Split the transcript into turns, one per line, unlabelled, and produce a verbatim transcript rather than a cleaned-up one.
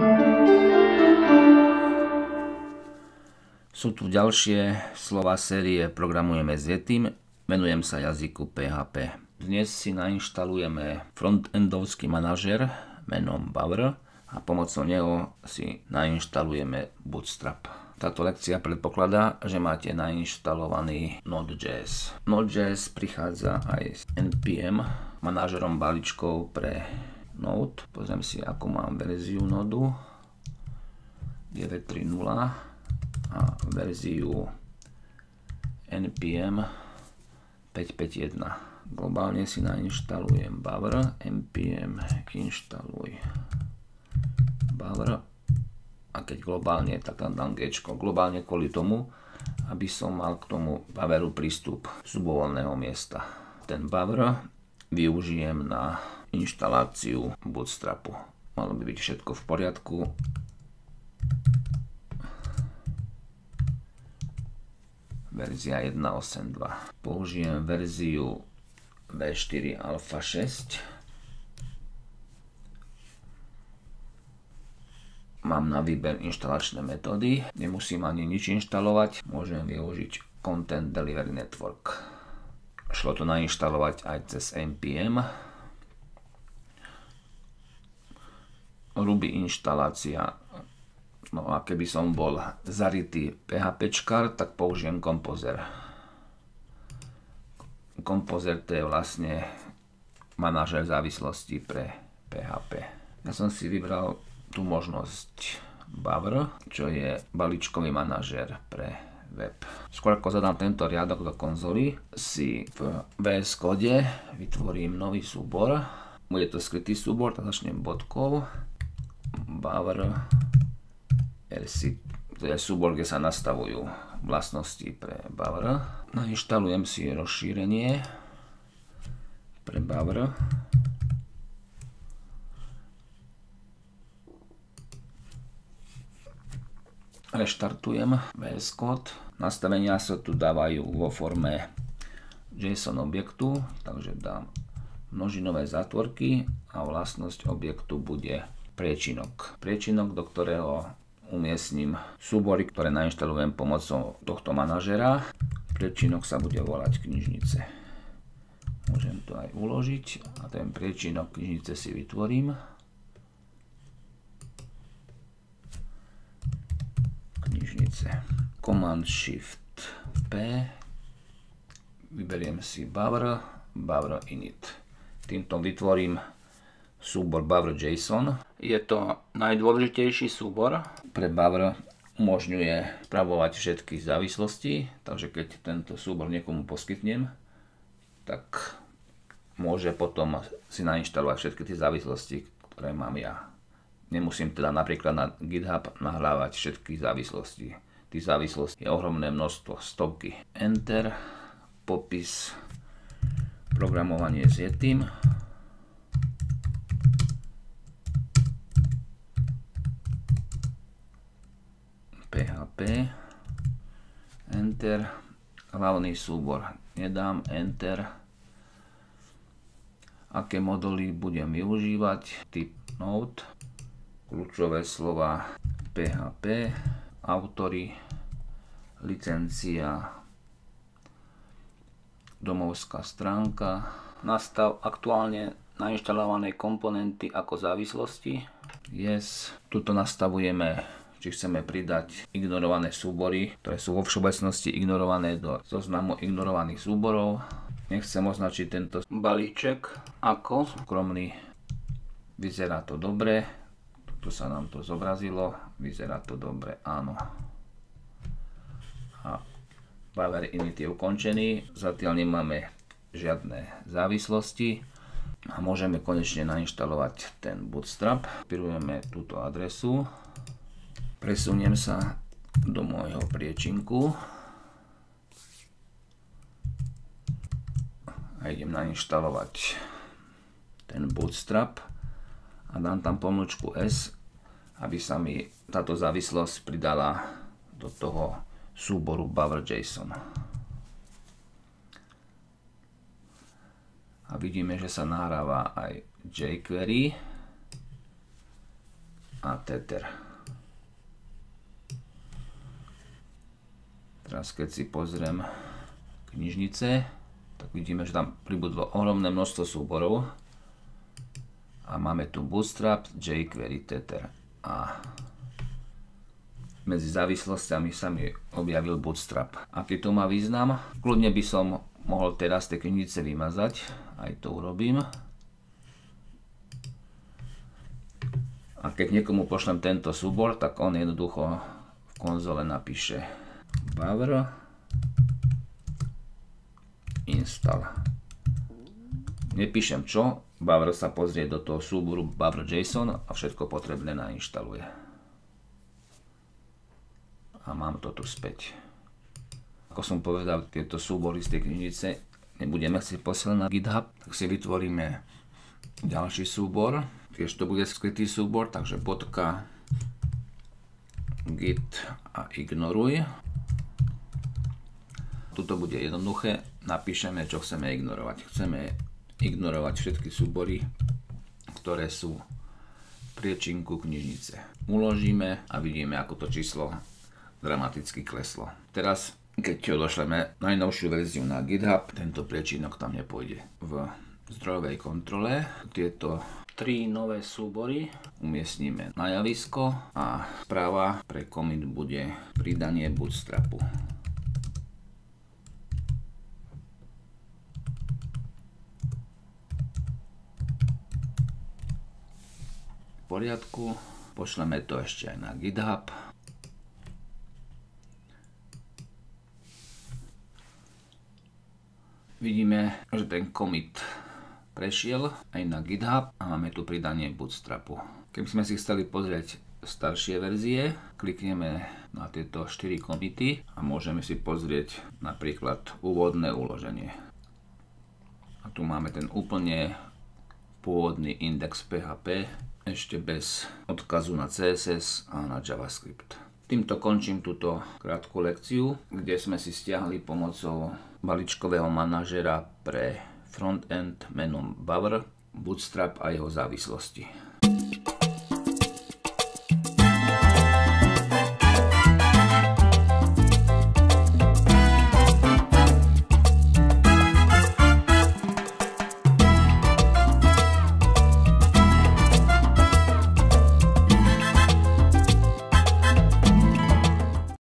Sú tu ďalšie slova série Programujeme s Yetim. Venujem sa jazyku pé há pé. Dnes si nainštalujeme frontendovský manažer menom Bower a pomocou neho si nainštalujeme Bootstrap. Táto lekcia predpokladá, že máte nainštalovaný Node.js. Node.js prichádza aj s en pé em, manažerom balíčkov pre Node. Pozriem si, akú mám verziu Nodu. deväť tri nula a verziu en pé em päť päť jeden. Globálne si nainštalujem Bower, npm inštaluj Bower a keď globálne, tak tam dám Gčko. Globálne kvôli tomu, aby som mal k tomu Boweru prístup z ľubovoľného miesta. Ten Bower využijem na inštaláciu Bootstrapu. Malo by byť všetko v poriadku. Verzia jeden osem dva. Použijem verziu vé štyri alfa šesť. Mám na výber inštalačné metódy. Nemusím ani nič inštalovať. Môžem využiť Content Delivery Network. Šlo to nainštalovať aj cez en pé em. Ruby inštalácia. No a keby som bol zarytý PHPčkar, tak použijem Composer. Composer to je vlastne manažer závislosti pre pé há pé. Ja som si vybral tú možnosť Bower, čo je balíčkový manažer pre web. Skôr ako zadám tento riadok do konzoly, si v vé es Code vytvorím nový súbor. Bude to skrytý súbor, tak začnem bodkou. Bower er cé, to je súbor, kde sa nastavujú vlastnosti pre Bower. Nainštalujem si rozšírenie pre Bower. Reštartujem vé es Code. Nastavenia sa tu dávajú vo forme JSON objektu, takže dám množinové zátvorky a vlastnosť objektu bude priečinok. Priečinok, do ktorého umiestním súbory, ktoré nainštalujem pomocou tohto manažera. Priečinok sa bude volať knižnice. Môžem to aj uložiť a ten priečinok knižnice si vytvorím. Knižnice. Command Shift P. Vyberiem si Bower, Bower init. Týmto vytvorím súbor Bower.json. Je to najdôležitejší súbor. Pre Bower umožňuje spravovať všetky závislosti, takže keď tento súbor niekomu poskytnem, tak môže potom si nainštalovať všetky tie závislosti, ktoré mám ja. Nemusím teda napríklad na GitHub nahrávať všetky závislosti. Tých závislostí je ohromné množstvo, stovky. Enter, popis, programovanie s Yetim. pé há pé, Enter, hlavný súbor nedám, Enter, aké moduly budem využívať, typ Node, kľúčové slova pé há pé, autory, licencia, domovská stránka, nastav aktuálne nainštalované komponenty ako závislosti, yes, tuto nastavujeme, či chceme pridať ignorované súbory, ktoré sú vo všeobecnosti ignorované do zoznamu ignorovaných súborov. Nechcem označiť tento balíček ako súkromný. Vyzerá to dobre. Tu sa nám to zobrazilo. Vyzerá to dobre, áno. A Bower init je ukončený. Zatiaľ nemáme žiadne závislosti. A môžeme konečne nainštalovať ten Bootstrap. Kopírujeme túto adresu. Presuniem sa do môjho priečinku a idem nainštalovať ten Bootstrap a dám tam pomlčku S, aby sa mi táto závislosť pridala do toho súboru Bower.json. A vidíme, že sa nahráva aj jQuery. a Tether. Teraz keď si pozriem knižnice, tak vidíme, že tam pribudlo ohromné množstvo súborov. A máme tu Bootstrap, jQuery, Tether. A medzi závislostiami sa mi objavil Bootstrap. Aký to má význam? Kľudne by som mohol teraz tie knižnice vymazať. Aj to urobím. A keď niekomu pošlem tento súbor, tak on jednoducho v konzole napíše Bower install. Nepíšem čo, Bower sa pozrie do toho súboru Bower.json a všetko potrebné nainštaluje. A mám to tu späť. Ako som povedal, tieto súbory z tej knižnice nebudeme chcieť posielať na GitHub, tak si vytvoríme ďalší súbor. Tiež to bude skrytý súbor, takže bodka git a ignoruj. Tuto bude jednoduché, napíšeme, čo chceme ignorovať. Chceme ignorovať všetky súbory, ktoré sú v priečinku knižnice. Uložíme a vidíme, ako to číslo dramaticky kleslo. Teraz, keď odošleme najnovšiu verziu na GitHub, tento priečinok tam nepôjde. V zdrojovej kontrole tieto tri nové súbory umiestnime na javisko a správa pre commit bude pridanie Bootstrapu. V poriadku, pošleme to ešte aj na GitHub. Vidíme, že ten commit prešiel aj na GitHub a máme tu pridanie Bootstrapu. Keby sme si chceli pozrieť staršie verzie, klikneme na tieto štyri commity a môžeme si pozrieť napríklad úvodné uloženie. A tu máme ten úplne pôvodný index pé há pé, ešte bez odkazu na cé es es a na JavaScript. Týmto končím túto krátku lekciu, kde sme si stiahli pomocou balíčkového manažera pre frontend menom Bower, Bootstrap a jeho závislosti.